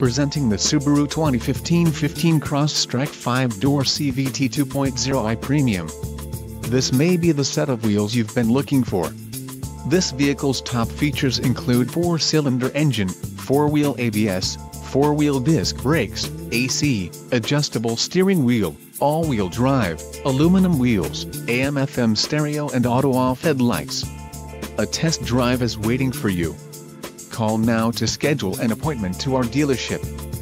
Presenting the Subaru 2015 Crosstrek 5dr CVT 2.0i Premium. This may be the set of wheels you've been looking for. This vehicle's top features include 4-cylinder engine, 4-wheel ABS, 4-wheel disc brakes, AC, adjustable steering wheel, all-wheel drive, aluminum wheels, AM/FM stereo and auto-off headlights. A test drive is waiting for you. Call now to schedule an appointment to our dealership.